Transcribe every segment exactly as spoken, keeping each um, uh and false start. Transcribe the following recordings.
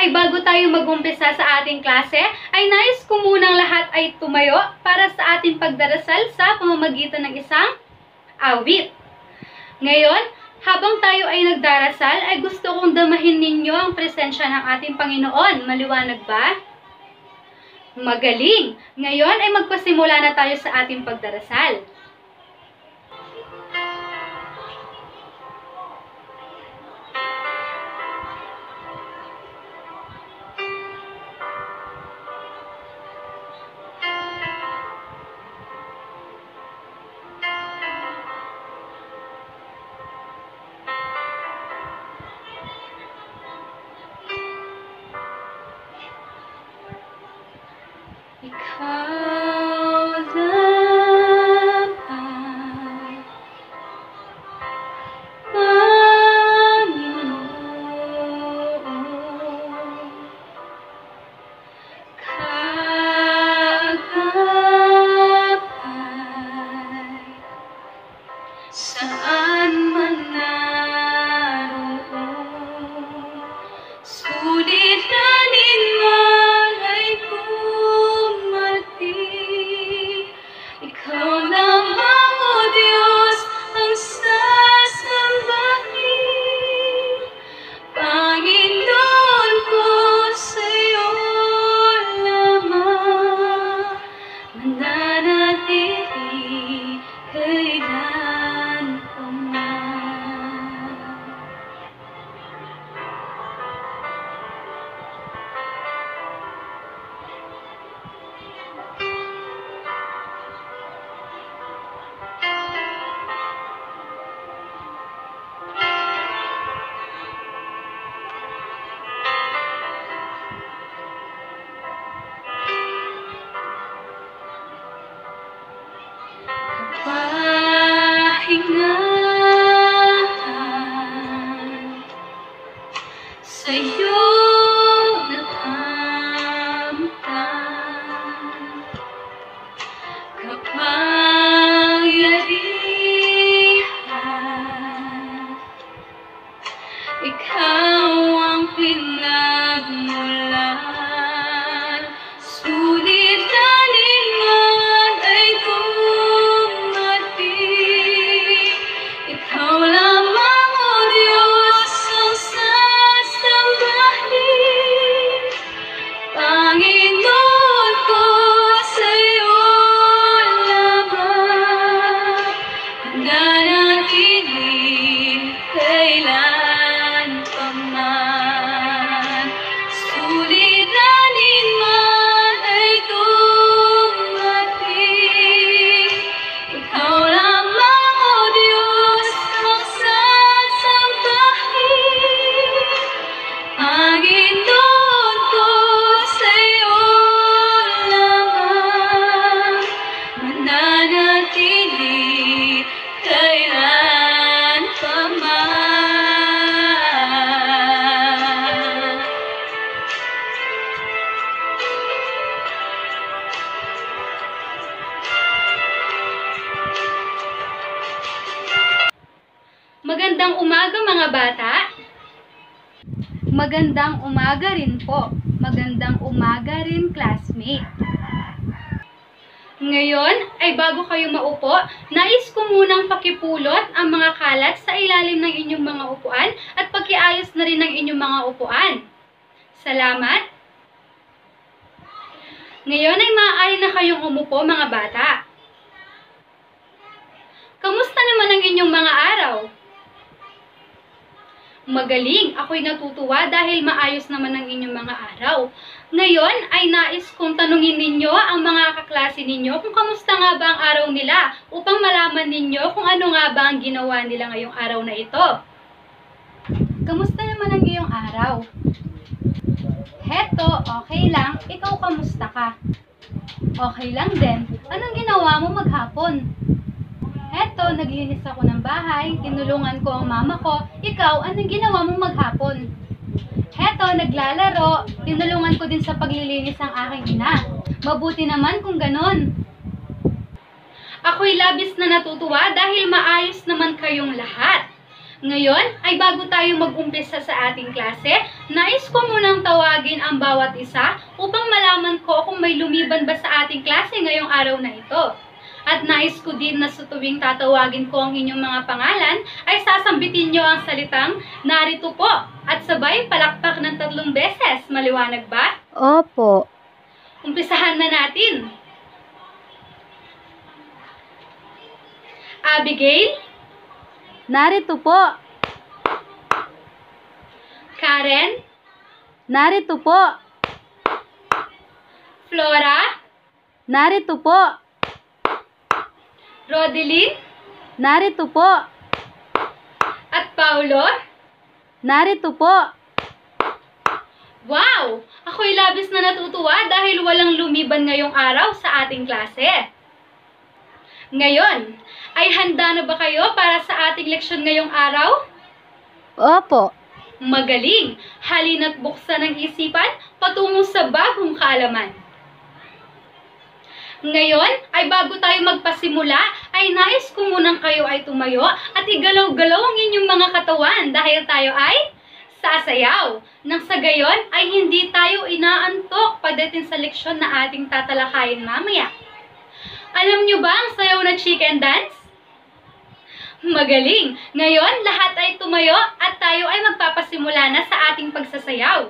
ay bago tayo mag-umpisa sa ating klase, ay nais ko munang lahat ay tumayo para sa ating pagdarasal sa pamamagitan ng isang awit. Ngayon, habang tayo ay nagdarasal, ay gusto kong damahin ninyo ang presensya ng ating Panginoon. Maliwanag ba? Magaling! Ngayon ay magpasimula na tayo sa ating pagdarasal. Ikaw lang ang Panginoon, kaagap ay saan man naroon, suliranin man ay ikaw lamang, O Diyos, ang sasambahin. Panginoon ko, sa'yo lamang mananatili kailan pa man. Pahingahan sa'yo nakamtan, kapangyarihan, ikaw ang pinagmulan, suliranin man ay dumating. Ikaw lamang, O Diyos, ang sasambahin. Panginoon ko, sa'yo lamang mananatili kailan pa man. Suliranin man ay dumating. Ikaw lamang, O Diyos, ang sasambahin. Panginoon ko, sa'yo lamang mananatili kailan pa man. Magandang umaga mga bata. Magandang umaga rin po. Magandang umaga rin, classmate. Ngayon ay bago kayo maupo, nais ko munang pakipulot ang mga kalat sa ilalim ng inyong mga upuan at pagkiayos na rin ng inyong mga upuan. Salamat. Ngayon ay maaari na kayong umupo mga bata. Kamusta naman ang inyong mga araw? Magaling! Ako'y natutuwa dahil maayos naman ang inyong mga araw. Ngayon ay nais kong tanungin ninyo ang mga kaklase ninyo kung kamusta nga ba ang araw nila upang malaman ninyo kung ano nga ba ang ginawa nila ngayong araw na ito. Kamusta naman ang iyong araw? Heto, okay lang. Ikaw kamusta ka? Okay lang din. Anong ginawa mo maghapon? Eto, naglinis ako ng bahay, tinulungan ko ang mama ko. Ikaw, anong ginawa mo maghapon? Heto, naglalaro, tinulungan ko din sa paglilinis ang aking ina. Mabuti naman kung ganon. Ako'y labis na natutuwa dahil maayos naman kayong lahat. Ngayon ay bago tayo mag-umpisa sa ating klase, nais ko munang tawagin ang bawat isa upang malaman ko kung may lumiban ba sa ating klase ngayong araw na ito. At nais ko din na sa tuwing tatawagin ko ang inyong mga pangalan ay sasambitin nyo ang salitang narito po at sabay palakpak ng tatlong beses. Maliwanag ba? Opo. Umpisahan na natin. Abigail? Narito po. Karen? Narito po. Flora? Narito po. Rodeline? Narito po. At Paulo? Narito po. Wow! Ako'y labis na natutuwa dahil walang lumiban ngayong araw sa ating klase. Ngayon, ay handa na ba kayo para sa ating leksyon ngayong araw? Opo. Magaling! Halina't buksan ang isipan patungo sa bagong kaalaman. Ngayon, ay bago tayo magpasimula, ay nais ko munang kayo ay tumayo at igalaw-galaw ang inyong mga katawan dahil tayo ay sasayaw. Nang sa gayon, ay hindi tayo inaantok pagdating sa leksyon na ating tatalakayin mamaya. Alam nyo ba ang sayaw na chicken dance? Magaling! Ngayon, lahat ay tumayo at tayo ay magpapasimula na sa ating pagsasayaw.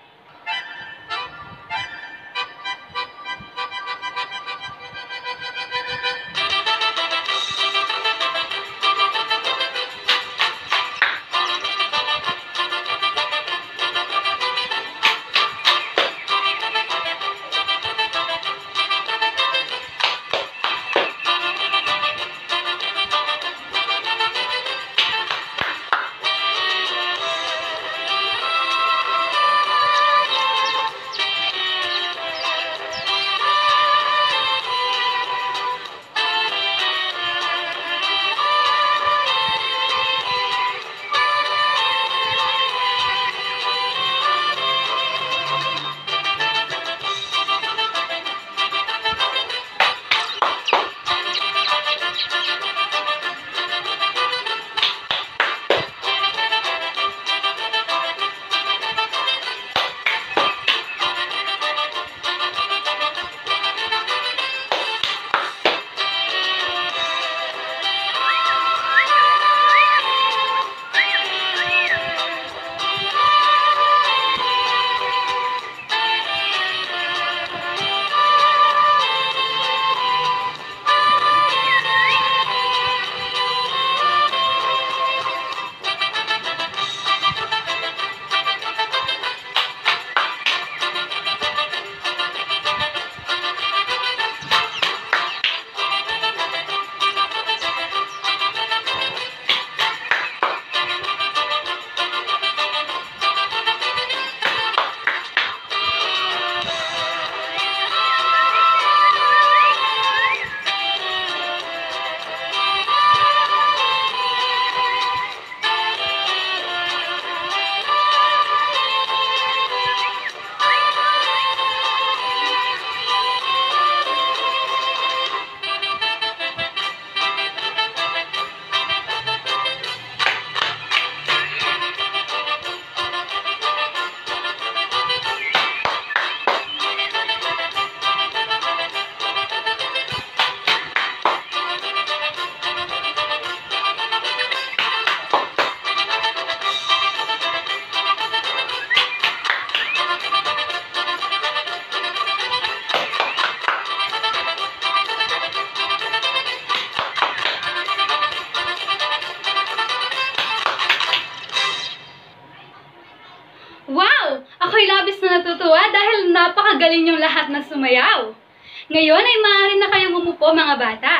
Wow! Ako'y labis na natutuwa dahil napakagaling yung lahat na sumayaw. Ngayon ay maaari na kayong umupo mga bata.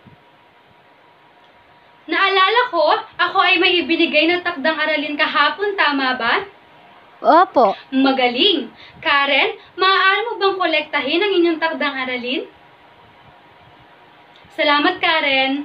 Naalala ko, ako ay may ibinigay na takdang aralin kahapon, tama ba? Opo. Magaling! Karen, maaari mo bang kolektahin ang inyong takdang aralin? Salamat, Karen!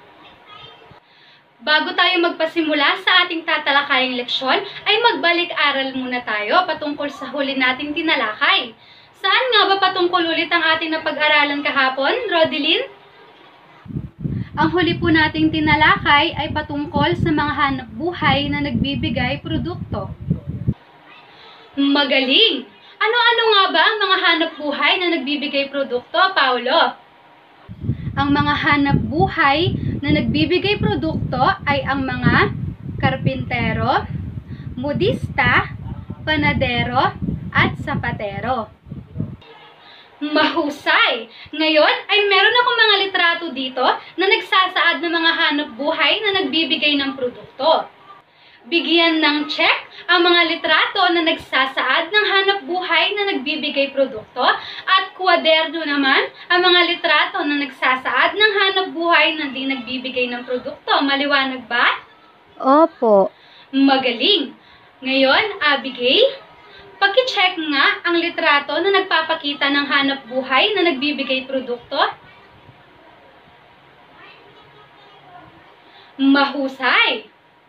Bago tayo magpasimula sa ating tatalakayang leksyon, ay magbalik-aral muna tayo patungkol sa huli nating tinalakay. Saan nga ba patungkol ulit ang ating napag-aralan kahapon, Rodeline? Ang huli po nating tinalakay ay patungkol sa mga hanap buhay na nagbibigay produkto. Magaling! Ano-ano nga ba ang mga hanap buhay na nagbibigay produkto, Paolo? Ang mga hanap buhay na nagbibigay produkto ay ang mga karpintero, modista, panadero, at sapatero. Mahusay! Ngayon ay meron akong mga litrato dito na nagsasaad ng mga hanap buhay na nagbibigay ng produkto. Bigyan ng check ang mga litrato na nagsasaad ng hanap buhay na nagbibigay produkto at kwaderno naman ang mga litrato na nagsasaad ng hanap buhay na di nagbibigay ng produkto. Maliwanag ba? Opo. Magaling! Ngayon, Abigail, paki-check nga ang litrato na nagpapakita ng hanap buhay na nagbibigay produkto. Mahusay!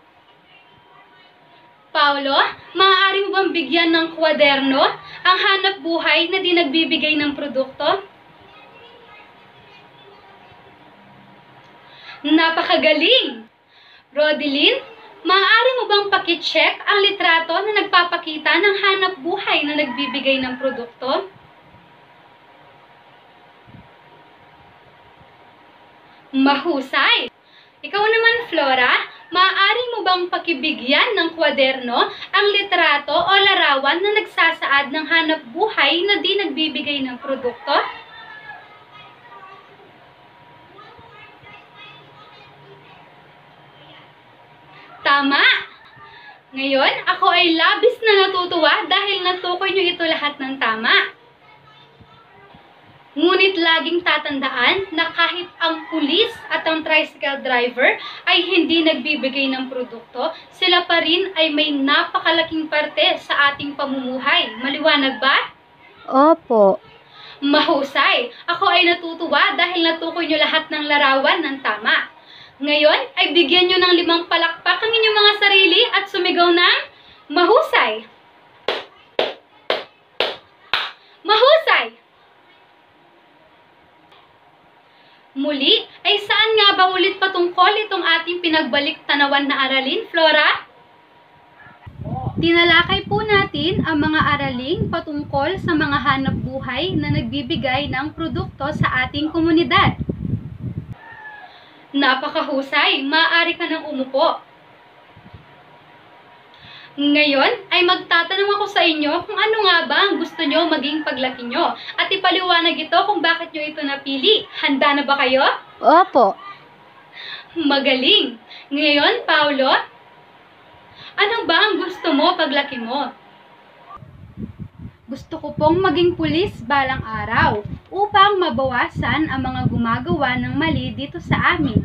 Paolo, maaari mo bang bigyan ng kwaderno ang hanap buhay na di nagbibigay ng produkto? Napakagaling! Rodeline, maaari mo bang paki-check ang litrato na nagpapakita ng hanap buhay na nagbibigay ng produkto? Mahusay! Ikaw naman, Flora, maaari mo bang pakibigyan ng kwaderno ang litrato o larawan na nagsasaad ng hanap buhay na di nagbibigay ng produkto? Tama! Ngayon, ako ay labis na natutuwa dahil natukoy niyo ito lahat ng tama. Ngunit laging tatandaan na kahit ang pulis at ang tricycle driver ay hindi nagbibigay ng produkto, sila pa rin ay may napakalaking parte sa ating pamumuhay. Maliwanag ba? Opo. Mahusay! Ako ay natutuwa dahil natukoy niyo lahat ng larawan ng tama. Ngayon ay bigyan niyo ng limang palakpak ang inyong mga sarili at sumigaw ng mahusay! Mahusay! Muli, ay saan nga ba ulit patungkol itong ating pinagbalik-tanawan na aralin, Flora? Tinalakay po natin ang mga araling patungkol sa mga hanap buhay na nagbibigay ng produkto sa ating komunidad. Napakahusay! Maaari ka nang umupo. Ngayon ay magtatanong ako sa inyo kung ano nga ba ang gusto nyo maging paglaki nyo at ipaliwanag ito kung bakit nyo ito napili. Handa na ba kayo? Opo. Magaling! Ngayon, Paolo, ano ba ang gusto mo paglaki mo? Gusto ko pong maging pulis balang araw upang mabawasan ang mga gumagawa ng mali dito sa amin.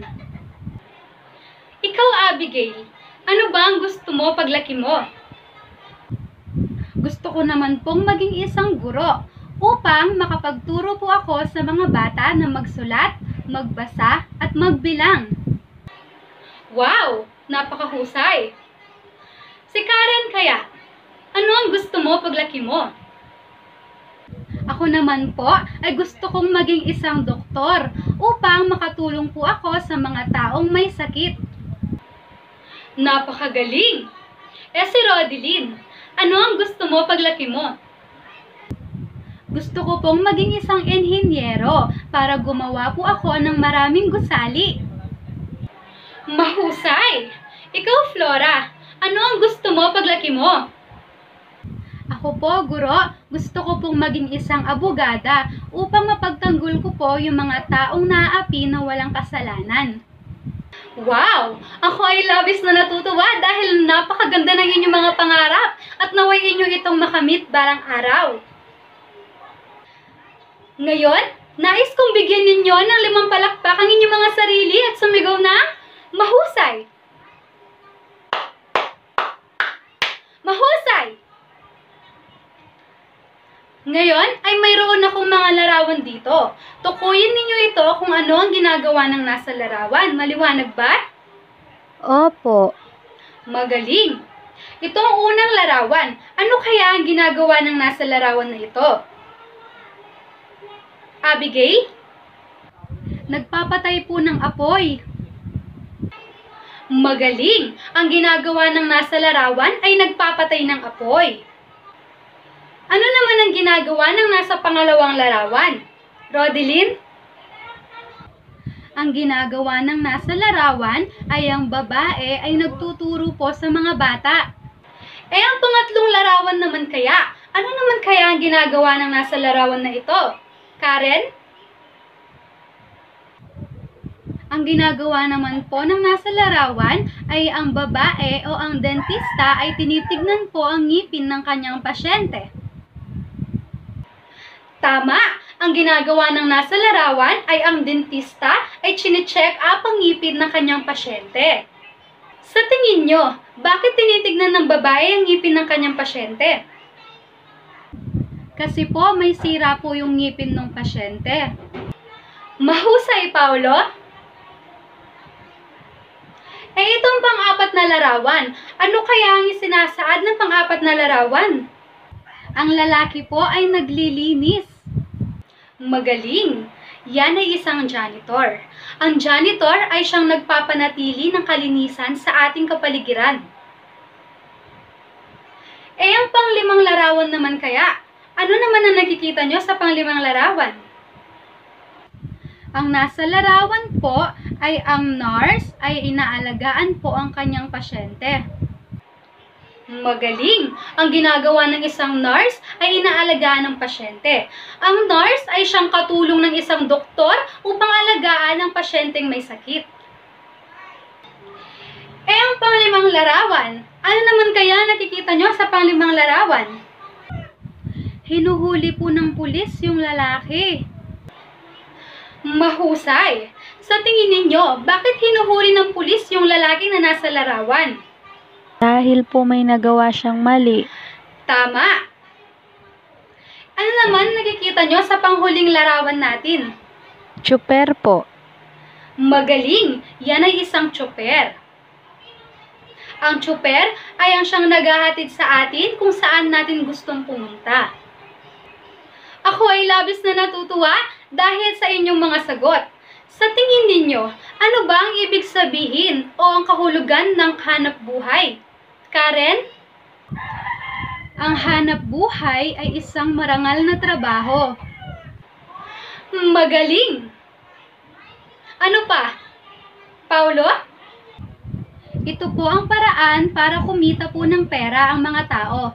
Ikaw, Abigail, ano ba ang gusto mo paglaki mo? Gusto ko naman pong maging isang guro upang makapagturo po ako sa mga bata na magsulat, magbasa at magbilang. Wow! Napakahusay! Si Karen kaya, ano ang gusto mo paglaki mo? Ako naman po ay gusto kong maging isang doktor upang makatulong po ako sa mga taong may sakit. Napakagaling! Eh si Rodeline, ano ang gusto mo paglaki mo? Gusto ko pong maging isang enhinyero para gumawa po ako ng maraming gusali. Mahusay! Ikaw, Flora, ano ang gusto mo paglaki mo? Ako po, guro, gusto ko pong maging isang abogada upang mapagtanggol ko po yung mga taong naaapi na walang kasalanan. Wow! Ako ay labis na natutuwa dahil napakaganda ng inyong mga pangarap at naway inyo itong makamit balang araw. Ngayon, nais kong bigyan ninyo ng limang palakpak ang inyong mga sarili at sumigaw ng mahusay! Mahusay! Ngayon ay mayroon akong mga larawan dito. Tukuyin ninyo ito kung ano ang ginagawa ng nasa larawan. Maliwanag ba? Opo. Magaling! Ito ang unang larawan. Ano kaya ang ginagawa ng nasa larawan na ito? Abigail? Nagpapatay po ng apoy. Magaling! Ang ginagawa ng nasa larawan ay nagpapatay ng apoy. Ano naman ang ginagawa ng nasa pangalawang larawan? Rodeline? Ang ginagawa ng nasa larawan ay ang babae ay nagtuturo po sa mga bata. Eh ang pangatlong larawan naman kaya? Ano naman kaya ang ginagawa ng nasa larawan na ito? Karen? Ang ginagawa naman po ng nasa larawan ay ang babae o ang dentista ay tinitignan po ang ngipin ng kanyang pasyente. Tama! Ang ginagawa ng nasa larawan ay ang dentista ay chine-check up ang ngipin ng kanyang pasyente. Sa tingin nyo, bakit tinitignan ng babae ang ngipin ng kanyang pasyente? Kasi po may sira po yung ngipin ng pasyente. Mahusay, Paolo! Eh itong pang-apat na larawan, ano kaya ang isinasaad ng pang-apat na larawan? Ang lalaki po ay naglilinis. Magaling! Yan ay isang janitor. Ang janitor ay siyang nagpapanatili ng kalinisan sa ating kapaligiran. Eh ang panglimang larawan naman kaya? Ano naman ang nakikita nyo sa panglimang larawan? Ang nasa larawan po ay ang nurse ay inaalagaan po ang kanyang pasyente. Magaling! Ang ginagawa ng isang nurse ay inaalagaan ng pasyente. Ang nurse ay siyang katulong ng isang doktor upang alagaan ang pasyenteng may sakit. Eh ang panglimang larawan, ano naman kaya nakikita nyo sa panglimang larawan? Hinuhuli po ng pulis yung lalaki. Mahusay! Sa tingin ninyo, bakit hinuhuli ng pulis yung lalaki na nasa larawan? Dahil po may nagawa siyang mali. Tama! Ano naman nakikita nyo sa panghuling larawan natin? Tsuper po. Magaling! Yan ay isang tsuper. Ang tsuper ay ang siyang naghahatid sa atin kung saan natin gustong pumunta. Ako ay labis na natutuwa dahil sa inyong mga sagot. Sa tingin ninyo, ano ba ang ibig sabihin o ang kahulugan ng hanap buhay? Karen? Ang hanap buhay ay isang marangal na trabaho. Magaling! Ano pa? Paulo? Ito po ang paraan para kumita po ng pera ang mga tao.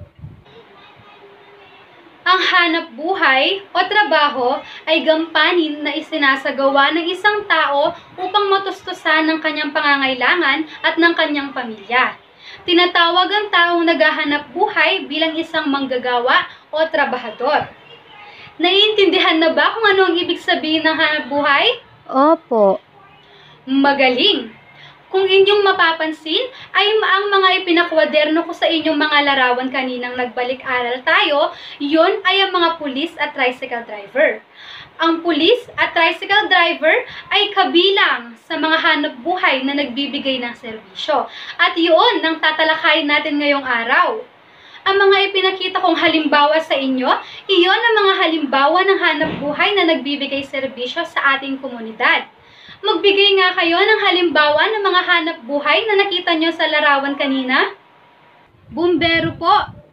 Ang hanap buhay o trabaho ay gampanin na isinasagawa ng isang tao upang matustusan ng kanyang pangangailangan at ng kanyang pamilya. Tinatawag ang taong naghahanap buhay bilang isang manggagawa o trabahador. Naiintindihan na ba kung ano ang ibig sabihin ng hanap buhay? Opo. Magaling! Kung inyong mapapansin, ay ang mga ipinakwaderno ko sa inyong mga larawan kaninang nagbalik-aral tayo, yon ay ang mga pulis at tricycle driver. Ang pulis at tricycle driver ay kabilang sa mga hanap buhay na nagbibigay ng serbisyo. At yun ang tatalakayin natin ngayong araw. Ang mga ipinakita kong halimbawa sa inyo, iyon ang mga halimbawa ng hanap buhay na nagbibigay serbisyo sa ating komunidad. Magbigay nga kayo ng halimbawa ng mga hanap buhay na nakita nyo sa larawan kanina. Bumbero po.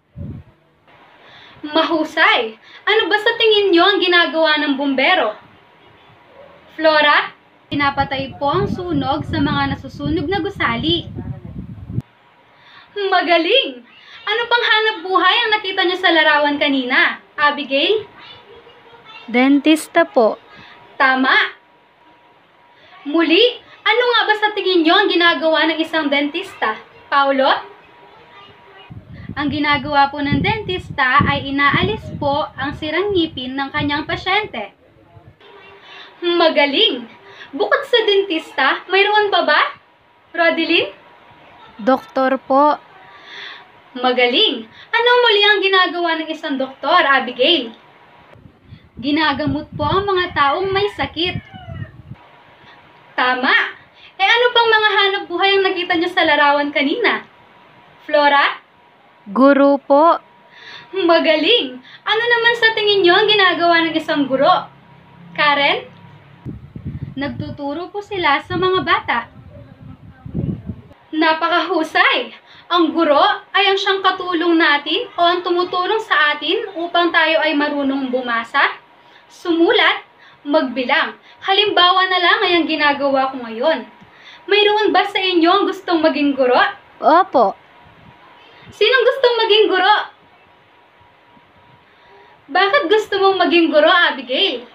Mahusay. Ano ba sa tingin nyo ang ginagawa ng bumbero? Flora? Pinapatay po ang sunog sa mga nasusunog na gusali. Magaling! Ano pang hanap buhay ang nakita nyo sa larawan kanina? Abigail? Dentista po. Tama! Muli, ano nga ba sa tingin nyo ang ginagawa ng isang dentista? Paulo? Ang ginagawa po ng dentista ay inaalis po ang sirang ngipin ng kanyang pasyente. Magaling! Bukod sa dentista, mayroon pa ba? Rodeline? Doktor po. Magaling! Anong muli ang ginagawa ng isang doktor, Abigail? Ginagamot po ang mga taong may sakit. Tama! Eh ano pang mga hanap buhay ang nakita nyo sa larawan kanina? Flora? Guru po. Magaling! Ano naman sa tingin nyo ang ginagawa ng isang guro? Karen? Nagtuturo po sila sa mga bata. Napakahusay! Ang guro ay ang siyang katulong natin o ang tumutulong sa atin upang tayo ay marunong bumasa, sumulat, magbilang. Halimbawa na lang ay ang ginagawa ko ngayon. Mayroon ba sa inyo ang gustong maging guro? Opo. Sinong gustong maging guro? Bakit gusto mong maging guro, Abigail?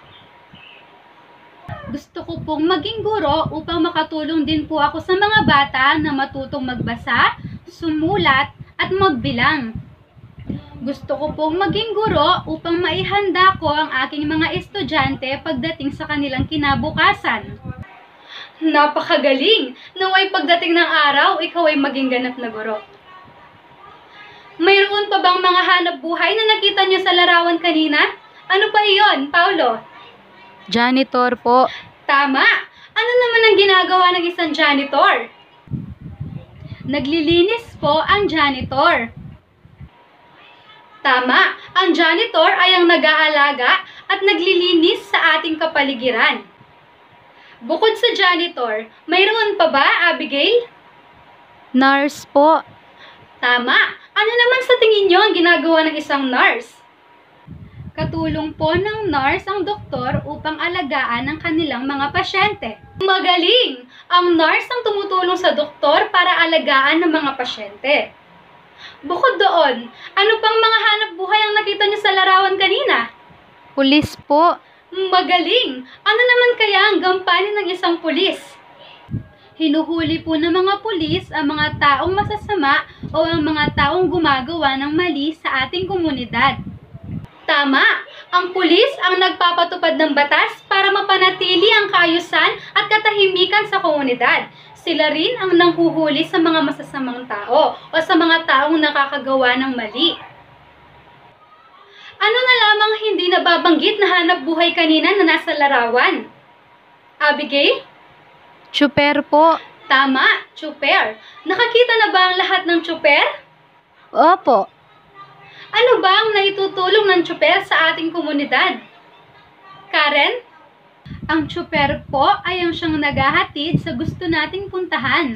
Gusto ko pong maging guro upang makatulong din po ako sa mga bata na matutong magbasa, sumulat, at magbilang. Gusto ko pong maging guro upang maihanda ko ang aking mga estudyante pagdating sa kanilang kinabukasan. Napakagaling! Naway pagdating ng araw, ikaw ay maging ganap na guro. Mayroon pa bang mga hanap buhay na nakita niyo sa larawan kanina? Ano pa iyon, Paulo? Janitor po. Tama! Ano naman ang ginagawa ng isang janitor? Naglilinis po ang janitor. Tama! Ang janitor ay ang nag-aalaga at naglilinis sa ating kapaligiran. Bukod sa janitor, mayroon pa ba, Abigail? Nurse po. Tama! Ano naman sa tingin niyo ang ginagawa ng isang nurse? Katulong po ng nurse ang doktor upang alagaan ang kanilang mga pasyente. Magaling! Ang nurse ang tumutulong sa doktor para alagaan ng mga pasyente. Bukod doon, ano pang mga hanap buhay ang nakita niyo sa larawan kanina? Pulis po. Magaling! Ano naman kaya ang gampanin ng isang pulis? Hinuhuli po ng mga pulis ang mga taong masasama o ang mga taong gumagawa ng mali sa ating komunidad. Tama! Ang pulis ang nagpapatupad ng batas para mapanatili ang kaayusan at katahimikan sa komunidad. Sila rin ang nanghuhuli sa mga masasamang tao o sa mga taong nakakagawa ng mali. Ano na lamang hindi nababanggit na hanap buhay kanina na nasa larawan? Abigail? Tsuper po. Tama, tsuper. Nakakita na ba ang lahat ng tsuper? Opo. Ano ba ang naitutulong ng tsuper sa ating komunidad? Karen? Ang tsuper po ay ang siyang naghahatid sa gusto nating puntahan.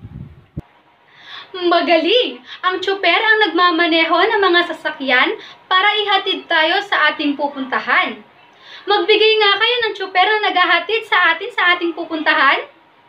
Magaling! Ang tsuper ang nagmamaneho ng mga sasakyan para ihatid tayo sa ating pupuntahan. Magbigay nga kayo ng tsuper na naghahatid sa atin sa ating pupuntahan.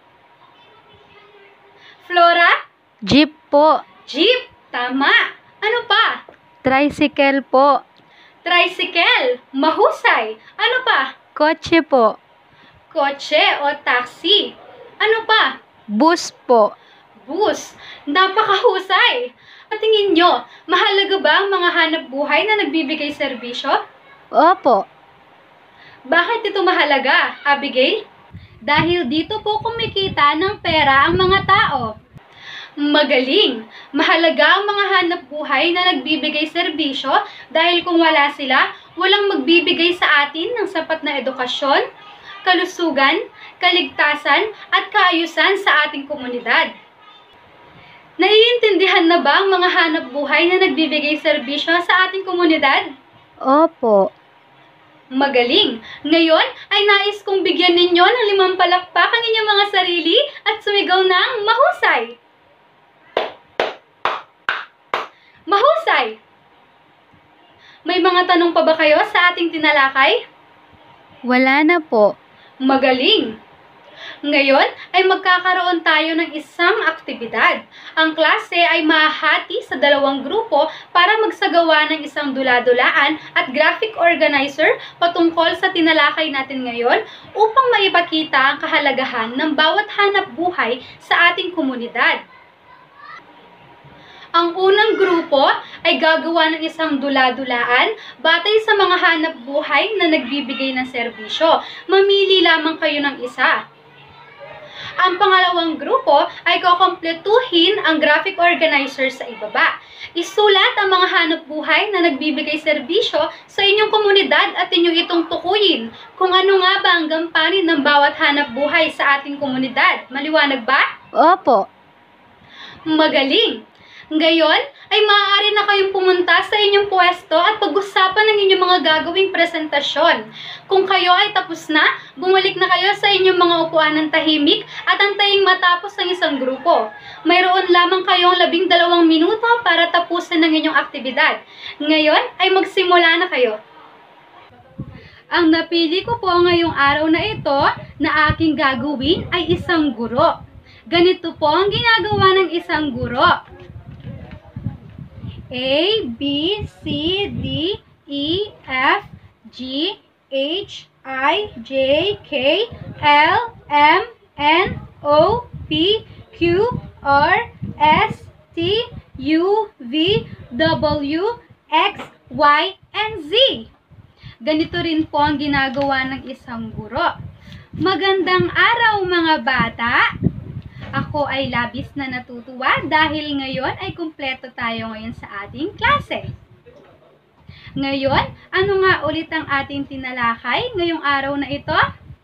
Flora? Jeep po. Jeep! Tama! Ano pa? Tricycle po. Tricycle! Mahusay! Ano pa? Kotse po. Kotse o taxi. Ano pa? Bus po. Bus. Napakahusay! At tingin nyo, mahalaga ba ang mga hanap buhay na nagbibigay serbisyo? Opo. Bakit ito mahalaga, Abigail? Dahil dito po kumikita ng pera ang mga tao. Magaling! Mahalaga ang mga hanap buhay na nagbibigay serbisyo dahil kung wala sila, walang magbibigay sa atin ng sapat na edukasyon, kalusugan, kaligtasan at kaayusan sa ating komunidad. Naiintindihan na ba ang mga hanap buhay na nagbibigay serbisyo sa ating komunidad? Opo. Magaling! Ngayon ay nais kong bigyan ninyo ng limang palakpak ang inyong mga sarili at sumigaw ng mahusay! Mahusay! May mga tanong pa ba kayo sa ating tinalakay? Wala na po. Magaling! Ngayon ay magkakaroon tayo ng isang aktibidad. Ang klase ay mahahati sa dalawang grupo para magsagawa ng isang dula-dulaan at graphic organizer patungkol sa tinalakay natin ngayon upang maipakita ang kahalagahan ng bawat hanap buhay sa ating komunidad. Ang unang grupo ay gagawa ng isang dula-dulaan batay sa mga hanap buhay na nagbibigay ng serbisyo. Mamili lamang kayo ng isa. Ang pangalawang grupo ay kukumpletuhin ang graphic organizer sa ibaba. Isulat ang mga hanap buhay na nagbibigay serbisyo sa inyong komunidad at inyong itong tukuyin kung ano nga ba ang gampanin ng bawat hanap buhay sa ating komunidad. Maliwanag ba? Opo. Magaling! Ngayon ay maaari na kayong pumunta sa inyong pwesto at pag-usapan ng inyong mga gagawing presentasyon. Kung kayo ay tapos na, bumalik na kayo sa inyong mga upuan ng tahimik at antayin matapos ng isang grupo. Mayroon lamang kayong labing dalawang minuto para tapusin ang inyong aktibidad. Ngayon ay magsimula na kayo. Ang napili ko po ngayong araw na ito na aking gagawin ay isang guro. Ganito po ang ginagawa ng isang guro. A, B, C, D, E, F, G, H, I, J, K, L, M, N, O, P, Q, R, S, T, U, V, W, X, Y, and Z. Ganito rin po ang ginagawa ng isang guro. Magandang araw mga bata! Ako ay labis na natutuwa dahil ngayon ay kumpleto tayo ngayon sa ating klase. Ngayon, ano nga ulit ang ating tinalakay ngayong araw na ito?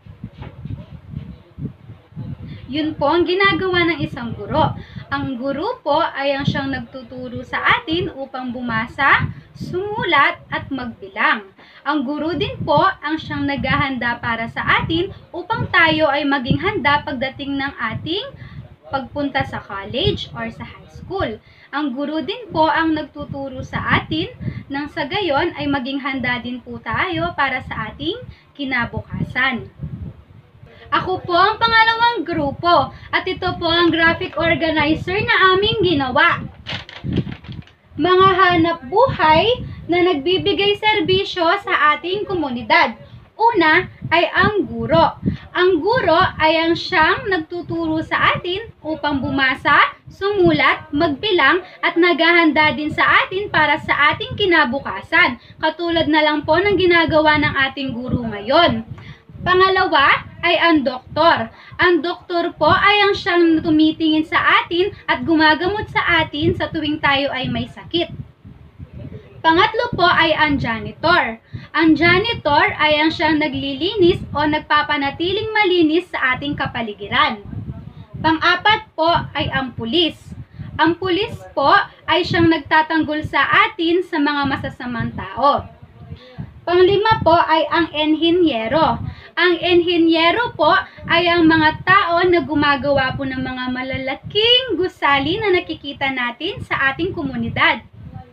Yun po ang ginagawa ng isang guro. Ang guro po ay ang siyang nagtuturo sa atin upang bumasa, sumulat at magbilang. Ang guro din po ang siyang naghahanda para sa atin upang tayo ay maging handa pagdating ng ating pagpunta sa college or sa high school. Ang guro din po ang nagtuturo sa atin nang sa gayon ay maging handa din po tayo para sa ating kinabukasan. Ako po ang pangalawang grupo at ito po ang graphic organizer na aming ginawa. Mga hanap buhay na nagbibigay serbisyo sa ating komunidad. Una ay ang guro. Ang guro ay ang siyang nagtuturo sa atin upang bumasa, sumulat, magbilang at naghahanda din sa atin para sa ating kinabukasan. Katulad na lang po ng ginagawa ng ating guro ngayon. Pangalawa ay ang doktor. Ang doktor po ay ang siyang tumitingin sa atin at gumagamot sa atin sa tuwing tayo ay may sakit. Pangatlo po ay ang janitor. Ang janitor ay ang siyang naglilinis o nagpapanatiling malinis sa ating kapaligiran. Pang-apat po ay ang pulis. Ang pulis po ay siyang nagtatanggol sa atin sa mga masasamang tao. Panglima po ay ang enhinyero. Ang enhinyero po ay ang mga tao na gumagawa po ng mga malalaking gusali na nakikita natin sa ating komunidad.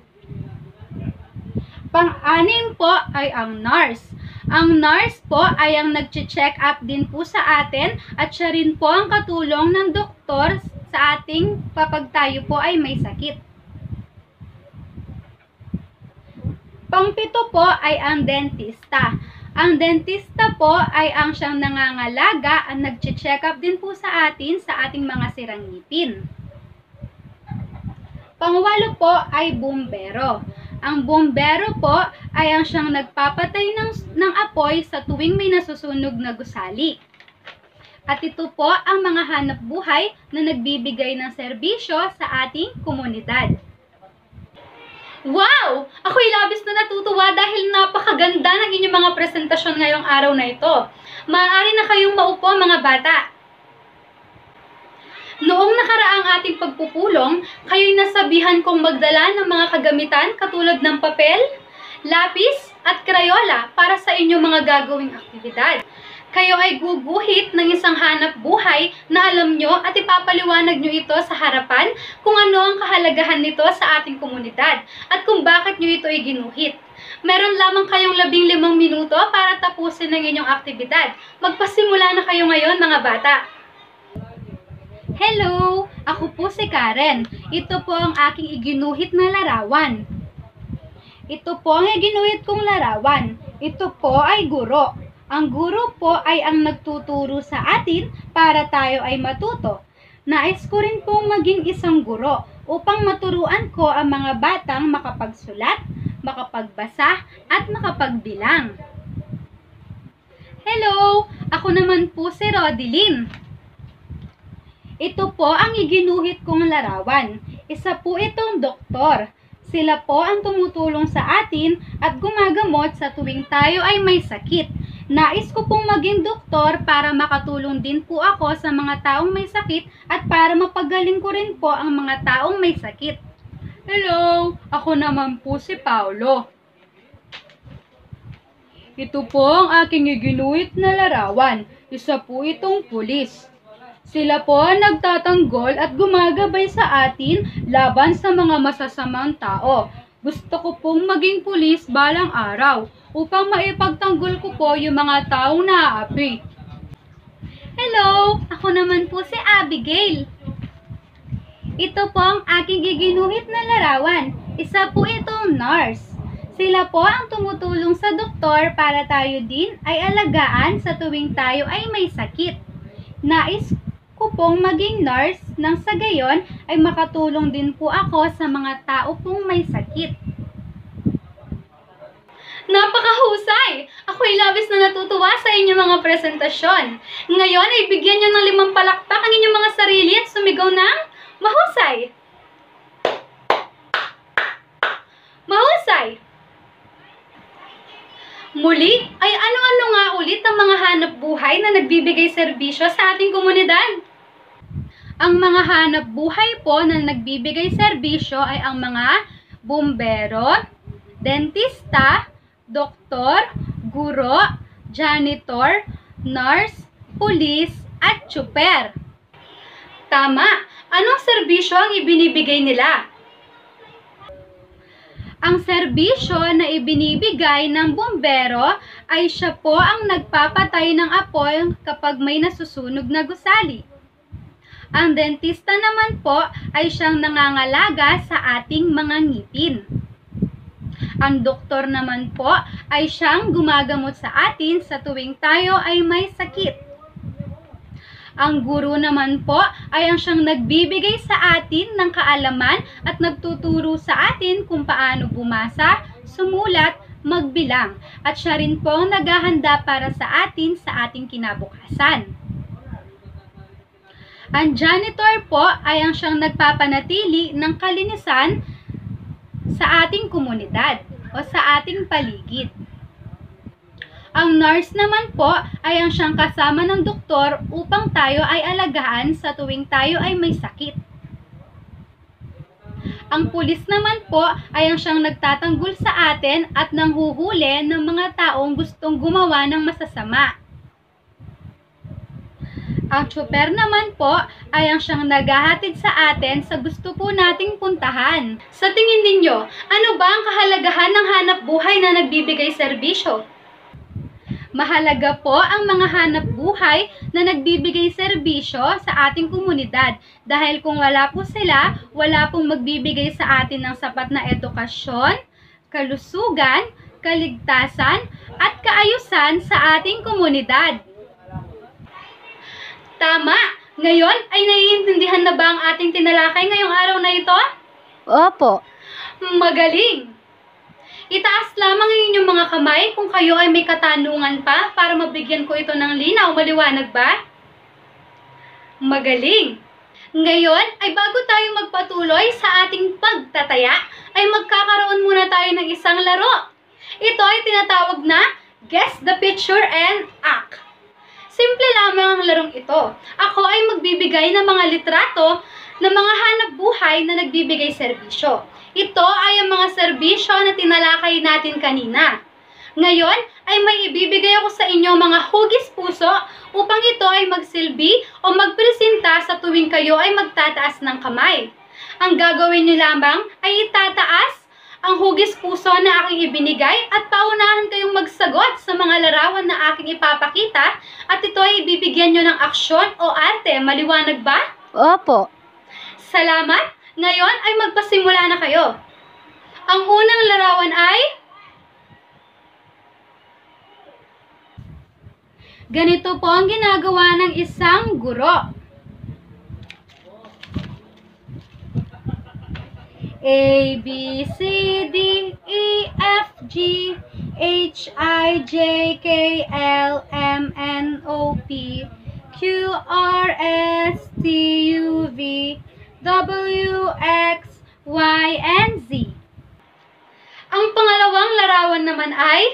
Pang-anim po ay ang nurse. Ang nurse po ay ang nag-check up din po sa atin at siya rin po ang katulong ng doktor sa ating kapag tayo po ay may sakit. Pang-pito po ay ang dentista. Ang dentista po ay ang siyang nangangalaga at nag-check up din po sa atin sa ating mga sirang ngipin. Pangwalo po ay bumbero. Ang bumbero po ay ang siyang nagpapatay ng, ng apoy sa tuwing may nasusunog na gusali. At ito po ang mga hanap buhay na nagbibigay ng serbisyo sa ating komunidad. Wow! Ako'y labis na natutuwa dahil napakaganda ng inyong mga presentasyon ngayong araw na ito. Maaari na kayong maupo mga bata. Noong nakaraang ating pagpupulong, kayo'y nasabihan kong magdala ng mga kagamitan katulad ng papel, lapis, at krayola para sa inyong mga gagawing aktibidad. Kayo ay guguhit ng isang hanap buhay na alam nyo at ipapaliwanag nyo ito sa harapan kung ano ang kahalagahan nito sa ating komunidad at kung bakit nyo ito ay ginuhit. Meron lamang kayong labing limang minuto para tapusin ang inyong aktibidad. Magpasimula na kayo ngayon mga bata. Hello! Ako po si Karen. Ito po ang aking iginuhit na larawan. Ito po ang iginuhit kong larawan. Ito po ay guro. Ang guro po ay ang nagtuturo sa atin para tayo ay matuto. Nais ko rin pong maging isang guro upang maturuan ko ang mga batang makapagsulat, makapagbasa, at makapagbilang. Hello! Ako naman po si Rodeline. Ito po ang iginuhit kong larawan. Isa po itong doktor. Sila po ang tumutulong sa atin at gumagamot sa tuwing tayo ay may sakit. Nais ko pong maging doktor para makatulong din po ako sa mga taong may sakit at para mapagaling ko rin po ang mga taong may sakit. Hello, ako naman po si Paulo. Ito po ang aking iginuit na larawan. Isa po itong pulis. Sila po ang nagtatanggol at gumagabay sa atin laban sa mga masasamang tao. Gusto ko pong maging pulis balang araw upang maipagtanggol ko po yung mga taong naaapi. Hello, ako naman po si Abigail. Ito po ang aking giginuhit na larawan. Isa po itong nurse. Sila po ang tumutulong sa doktor para tayo din ay alagaan sa tuwing tayo ay may sakit. Nais ko pong maging nurse nang sa gayon ay makatulong din po ako sa mga tao pong may sakit. Napakahusay! Ako'y labis na natutuwa sa inyong mga presentasyon. Ngayon ay bigyan nyo ng limang palakpak ang inyong mga sarili at sumigaw ng mahusay! Mahusay! Muli, ay ano-ano nga ulit ang mga hanap buhay na nagbibigay serbisyo sa ating komunidad? Ang mga hanap buhay po na nagbibigay serbisyo ay ang mga bumbero, dentista, doktor, guro, janitor, nurse, pulis, at tsuper. Tama! Anong serbisyo ang ibinibigay nila? Ang serbisyo na ibinibigay ng bumbero ay siya po ang nagpapatay ng apoy kapag may nasusunog na gusali. Ang dentista naman po ay siyang nangangalaga sa ating mga ngipin. Ang doktor naman po ay siyang gumagamot sa atin sa tuwing tayo ay may sakit. Ang guro naman po ay ang siyang nagbibigay sa atin ng kaalaman at nagtuturo sa atin kung paano bumasa, sumulat, magbilang. At siya rin po ang naghahanda para sa atin sa ating kinabukasan. Ang janitor po ay ang siyang nagpapanatili ng kalinisan sa ating komunidad o sa ating paligid. Ang nurse naman po ay ang siyang kasama ng doktor upang tayo ay alagaan sa tuwing tayo ay may sakit. Ang pulis naman po ay ang siyang nagtatanggol sa atin at nanghuhuli ng mga taong gustong gumawa ng masasama. Ang tsuper naman po ay ang siyang naghahatid sa atin sa gusto po nating puntahan. Sa tingin ninyo, ano ba ang kahalagahan ng hanap buhay na nagbibigay serbisyo? Mahalaga po ang mga hanap buhay na nagbibigay serbisyo sa ating komunidad dahil kung wala po sila, wala pong magbibigay sa atin ng sapat na edukasyon, kalusugan, kaligtasan, at kaayusan sa ating komunidad. Tama! Ngayon ay naiintindihan na ba ang ating tinalakay ngayong araw na ito? Opo. Magaling! Itaas lamang ang inyong mga kamay kung kayo ay may katanungan pa para mabigyan ko ito ng linaw. Maliwanag ba? Magaling! Ngayon ay bago tayo magpatuloy sa ating pagtataya, ay magkakaroon muna tayo ng isang laro. Ito ay tinatawag na Guess the Picture and Act. Simple lamang ang larong ito. Ako ay magbibigay ng mga litrato ng mga hanap buhay na nagbibigay serbisyo. Ito ay ang mga serbisyo na tinalakay natin kanina. Ngayon ay may ibibigay ako sa inyo mga hugis puso upang ito ay magsilbi o magpresenta sa tuwing kayo ay magtataas ng kamay. Ang gagawin niyo lamang ay itataas ang hugis puso na aking ibinigay at paunahan kayong magsagot sa mga larawan na aking ipapakita at ito ay ibibigyan nyo ng aksyon o arte. Maliwanag ba? Opo. Salamat! Ngayon ay magpasimula na kayo. Ang unang larawan ay ganito po ang ginagawa ng isang guro. A, B, C, D, E, F, G, H, I, J, K, L, M, N, O, P, Q, R, S, T, U, V, W, X, Y, and Z. Ang pangalawang larawan naman ay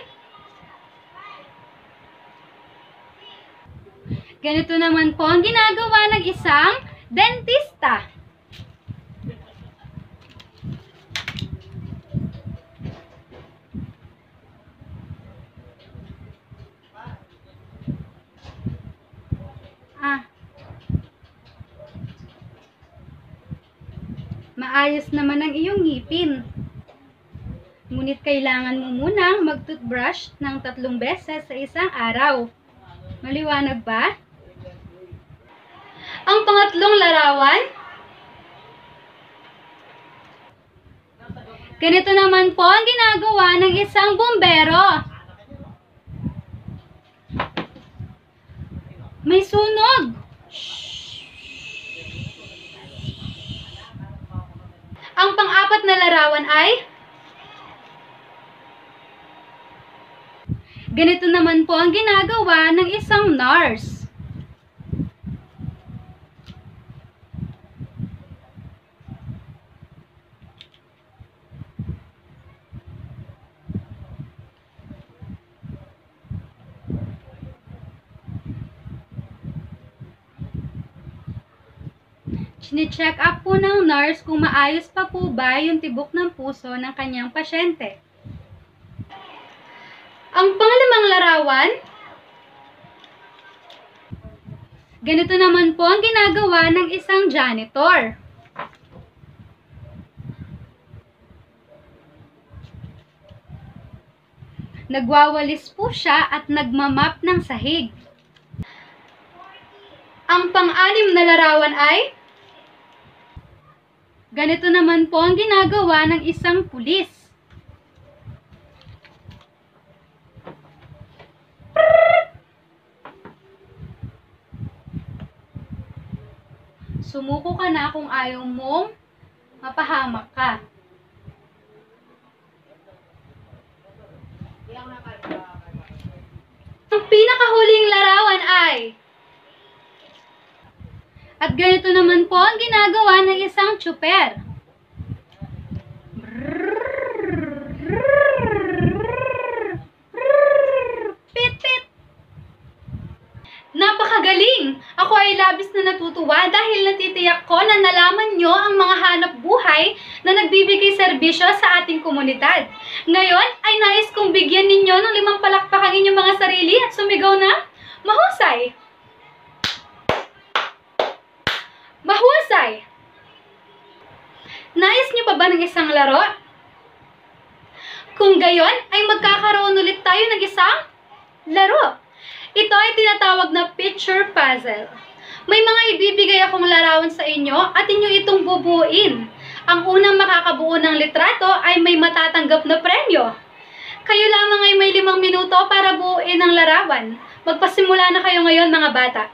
ganito naman po ang ginagawa ng isang dentista. ah. Maayos naman ang iyong ngipin. Ngunit kailangan mo munang mag-toothbrush ng tatlong beses sa isang araw. Maliwanag ba? Ang pangatlong larawan, ganito naman po ang ginagawa ng isang bumbero. May sunog. Ang pang-apat na larawan ay ganito naman po ang ginagawa ng isang nurse. Chine-check up po ng nurse kung maayos pa po ba yung tibok ng puso ng kanyang pasyente. Ang panglimang larawan, ganito naman po ang ginagawa ng isang janitor. Nagwawalis po siya at nagmamap ng sahig. Ang pang-anim na larawan ay ganito naman po ang ginagawa ng isang pulis. Sumuko ka na kung ayaw mong mapahamak ka. Ang pinakahuling larawan ay at ganito naman po ang ginagawa ng isang tsuper. Pit-pit! Napakagaling! Ako ay labis na natutuwa dahil natitiyak ko na nalaman nyo ang mga hanap buhay na nagbibigay serbisyo sa ating komunidad. Ngayon ay nais kong bigyan ninyo ng limang palakpak ang inyong mga sarili at sumigaw na mahusay! Mahusay! Nais niyo pa ba ng isang laro? Kung gayon, ay magkakaroon ulit tayo ng isang laro. Ito ay tinatawag na picture puzzle. May mga ibibigay akong larawan sa inyo at inyo itong bubuuin. Ang unang makakabuo ng litrato ay may matatanggap na premyo. Kayo lamang ay may limang minuto para buuin ang larawan. Magpasimula na kayo ngayon mga bata.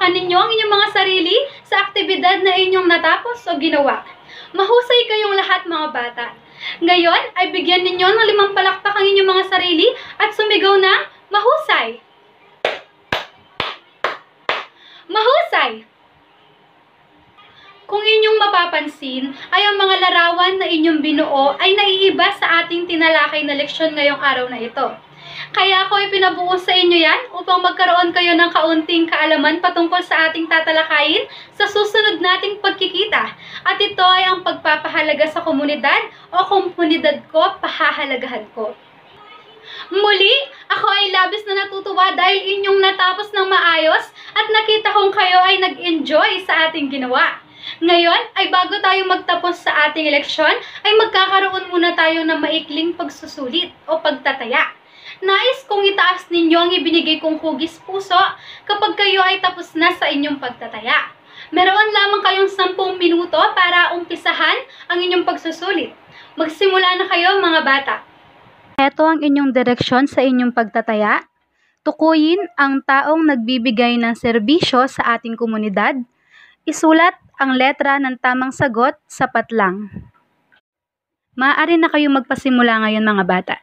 palakpakan ninyo ang inyong mga sarili sa aktibidad na inyong natapos o ginawa. Mahusay kayong lahat mga bata. Ngayon ay bigyan ninyo ng limang palakpak ang inyong mga sarili at sumigaw ng mahusay. Mahusay! Kung inyong mapapansin, ay ang mga larawan na inyong binuo ay naiiba sa ating tinalakay na leksyon ngayong araw na ito. Kaya ako ay pinabuo sa inyo yan upang magkaroon kayo ng kaunting kaalaman patungkol sa ating tatalakayin sa susunod nating pagkikita. At ito ay ang pagpapahalaga sa komunidad o komunidad ko, pahahalagahan ko. Muli, ako ay labis na natutuwa dahil inyong natapos ng maayos at nakita kong kayo ay nag-enjoy sa ating ginawa. Ngayon ay bago tayo magtapos sa ating leksyon ay magkakaroon muna tayo ng maikling pagsusulit o pagtataya. Nais kong itaas ninyo ang ibinigay kong hugis puso kapag kayo ay tapos na sa inyong pagtataya. Meron lamang kayong sampung minuto para umpisahan ang inyong pagsusulit. Magsimula na kayo mga bata. Ito ang inyong direksyon sa inyong pagtataya. Tukuyin ang taong nagbibigay ng serbisyo sa ating komunidad. Isulat ang letra ng tamang sagot, sapat lang. Maaari na kayong magpasimula ngayon mga bata.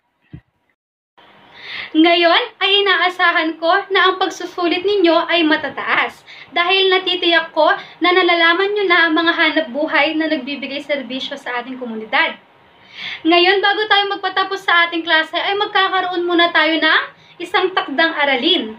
Ngayon ay inaasahan ko na ang pagsusulit ninyo ay matataas dahil natitiyak ko na nalalaman nyo na ang mga hanap buhay na nagbibigay serbisyo sa ating komunidad. Ngayon, bago tayo magpatapos sa ating klase, ay magkakaroon muna tayo ng isang takdang aralin.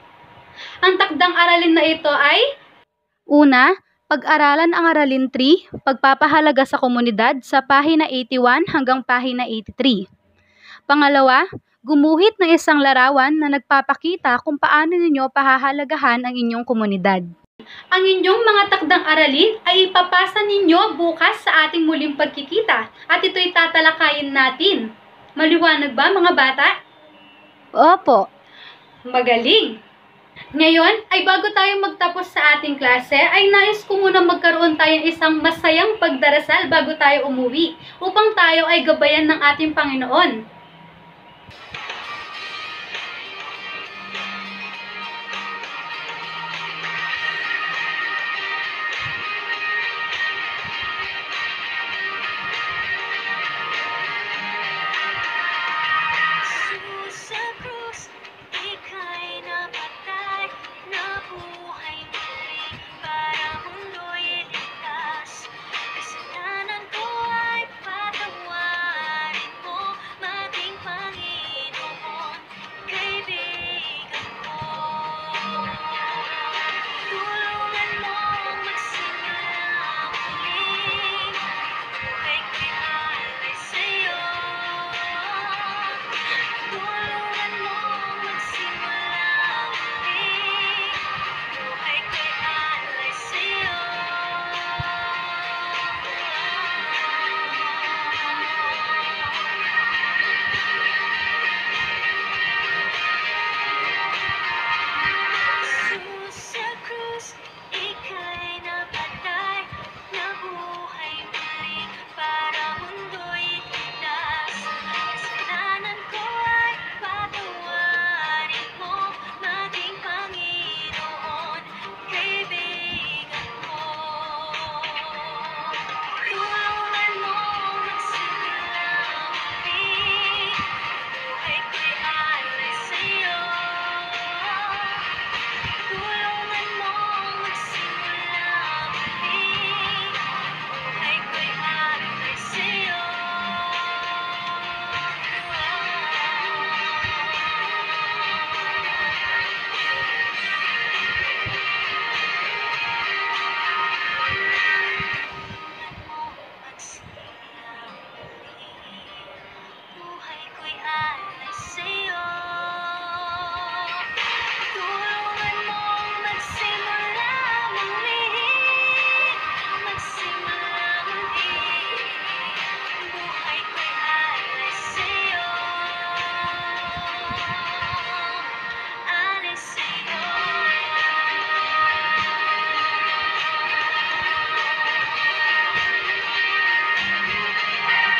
Ang takdang aralin na ito ay: Una, pag-aralan ang aralin three, pagpapahalaga sa komunidad sa pahina eighty-one hanggang pahina eighty-three. Pangalawa, gumuhit ng isang larawan na nagpapakita kung paano ninyo pahahalagahan ang inyong komunidad. Ang inyong mga takdang aralin ay ipapasa ninyo bukas sa ating muling pagkikita at ito'y tatalakayin natin. Maliwanag ba mga bata? Opo. Magaling! Ngayon ay bago tayo magtapos sa ating klase ay nais ko muna magkaroon tayong isang masayang pagdarasal bago tayo umuwi upang tayo ay gabayan ng ating Panginoon.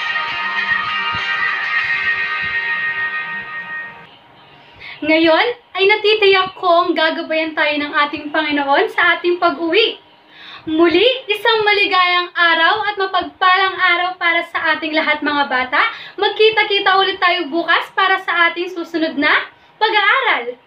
Ngayon ay natitiyak kong gagabayan tayo ng ating Panginoon sa ating pag-uwi. Muli, isang maligayang araw at mapagpalang araw para sa ating lahat mga bata. Magkita-kita ulit tayo bukas para sa ating susunod na pag-aaral.